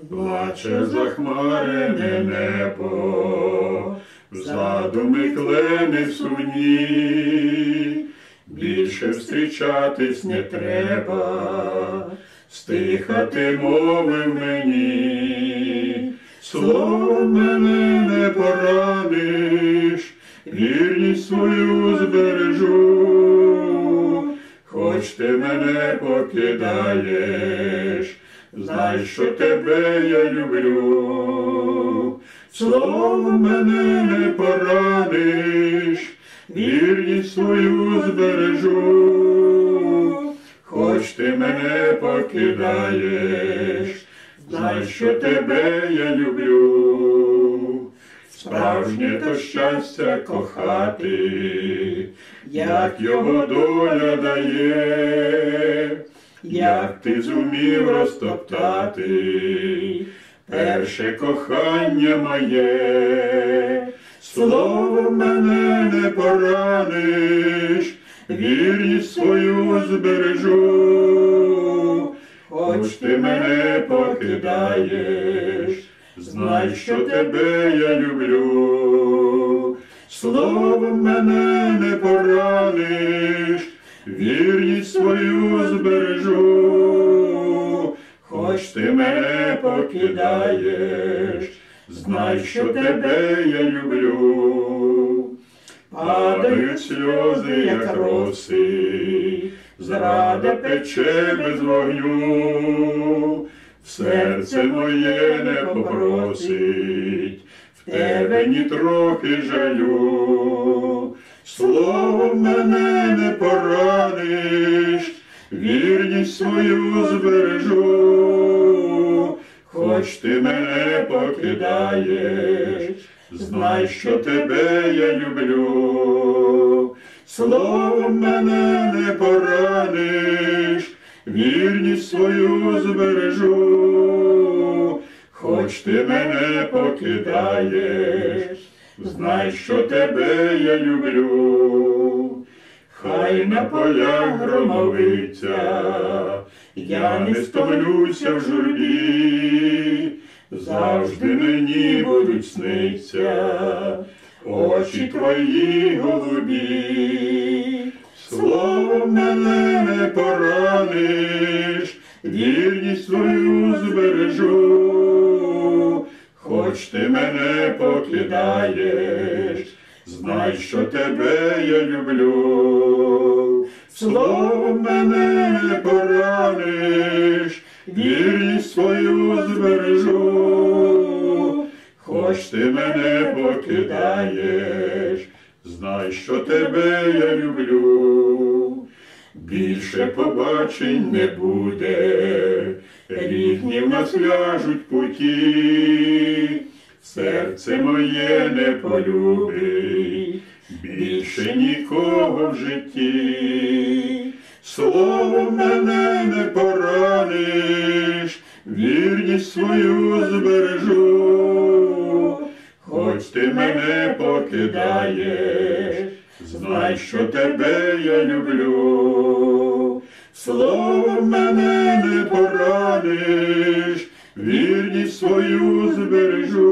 Плаче захмарене небо, в задуми клени сумні, більше зустрічатись не треба, стихати мовив мені. Словом мене не пораниш, вірність свою збережу, хоч ти мене покидаєш, знай, що тебе я люблю. Словом мене не пораниш, вірність свою збережу, хоч ти мене покидаєш, знай, що тебе я люблю. Справжнє то щастя кохати, як його доля дає, як ти зумів розтоптати перше кохання моє. Словом мене не пораниш, вірність свою збережу, хоч ти мене покидаєш, знай, що тебе я люблю. Словом мене не пораниш, вірність свою збережу, хоч ти мене покидаєш, знай, що тебе я люблю. Падають сльози, як роси, зрада пече без вогню, в серце моє не попросить, в тебе ні трохи жалю. Словом мене не пораниш, вірність свою збережу, хоч ти мене покидаєш, знай, що тебе я люблю. Словом мене не пораниш, вірність свою збережу, хоч ти мене покидаєш, знай, що тебе я люблю. Хай на полях громовиця, я не стомлюся в журбі, завжди мені будуть сниться очі твої голубі. Словом мене не пораниш, вірність свою збережу, хоч ти мене покидаєш, знай, що тебе я люблю. Словом мене не пораниш, вірність свою збережу, хоч ти мене покидаєш, знай, що тебе я люблю. Більше побачень не буде, рідні в нас ляжуть путі, серце моє не полюбить більше нікого в житті. Словом мене не пораниш, вірність свою збережу, хоч ти мене покидаєш, знай, що тебе я люблю. Словом мене не пораниш, вірність свою збережу,